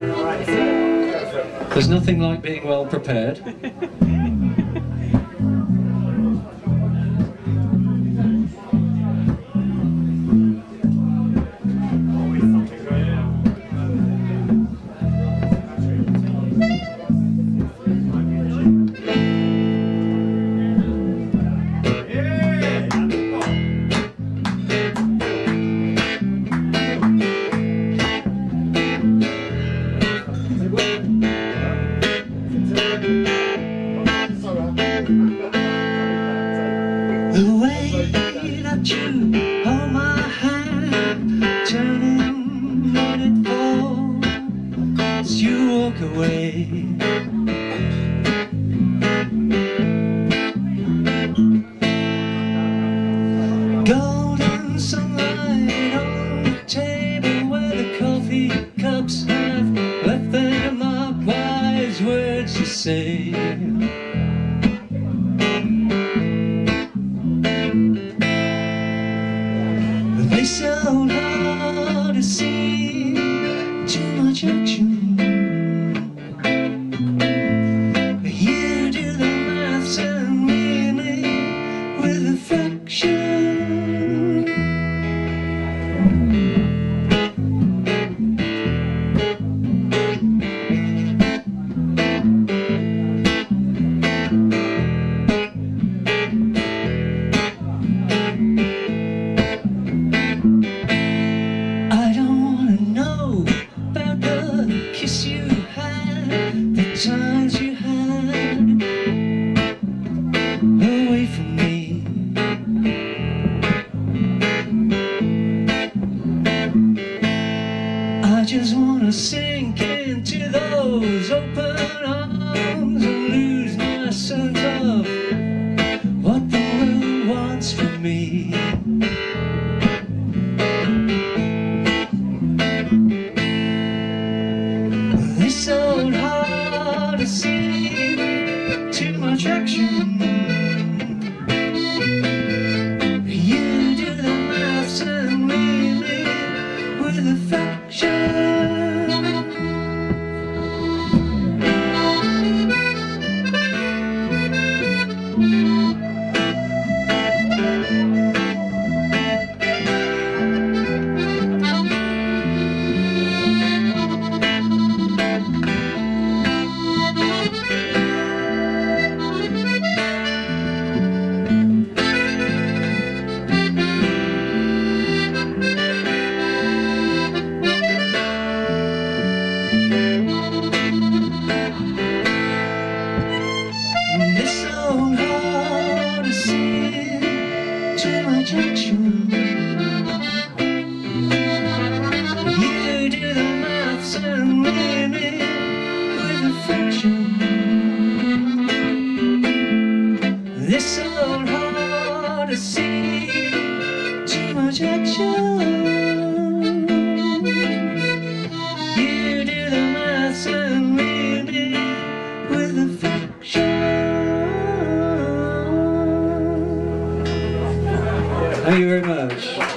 There's nothing like being well prepared. The way that you hold my hand, turning let it fall as you walk away. Golden sunlight on the table where the coffee cups have left their mark, wise words to say. They sound hard to see, too much action. You do the maths and leave me with affection. Times you had away from me. I just wanna sink into those open arms and lose my sense of what the world wants from me. They sold hard to see, too much action. You do the maths and leave me with affection. This old heart is seeing too much action. You do the maths and leave me with affection. This old heart is seeing too much action. You do the maths and leave me with affection. Thank you very much.